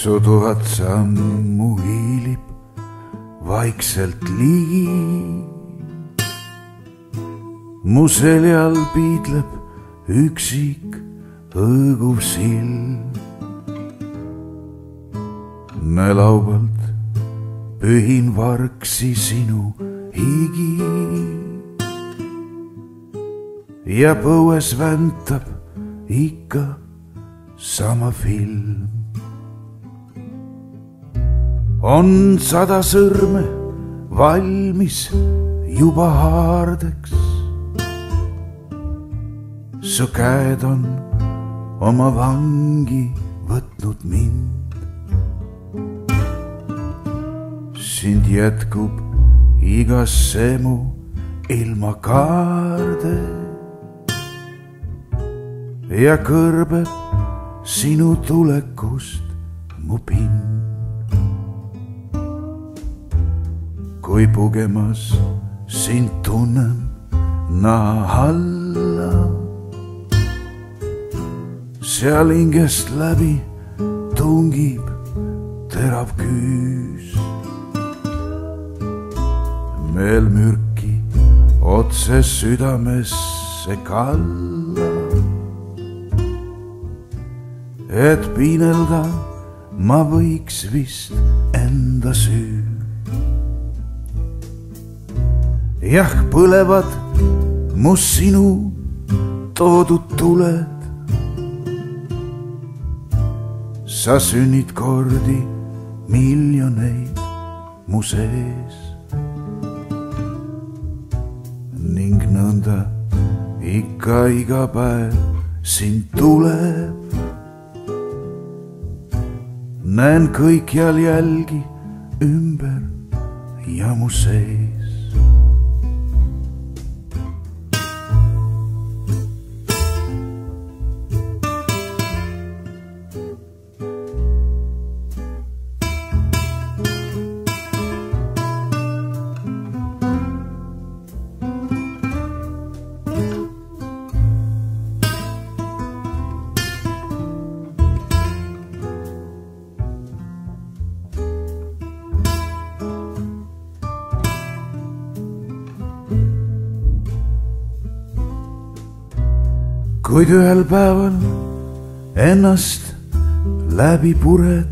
su 1000 sammu hiilib vaikselt ligi. Mu seljal piidleb üksik õõguv silm. Me laubalt pühin vargsi sinu higi ja põues väntab ikka sama film. On 100 sõrme valmis juba haardeks. Su käed on oma vangi võtnud mind. Sind jätkub igas semu ilma kaarde ja kõrbeb sinu tulekust mu pind. Kui pugemas sind tunnen naha alla, seal hingest läbi tungib terav küüs. Meel mürki otse südamesse kalla, et piinelda ma võiks vist enda süü. Jah, põlevad mu sinu toodud tuled. Sa sünnid kordi miljoneid mu sees ning nõnda ikka iga päev sind tuleb. Näen kõikjal jälgi ümber ja mu sees. Kuid ühel päeval ennast läbi pured,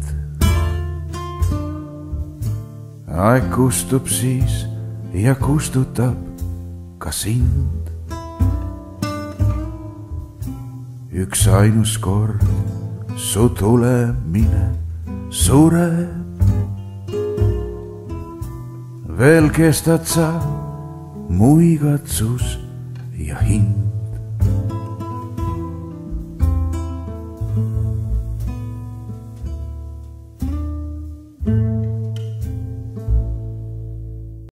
aeg kustub siis ja kustutab ka sind. Üks ainus kord su tulemine sureb, veel kestad sa mu igatsus ja hind.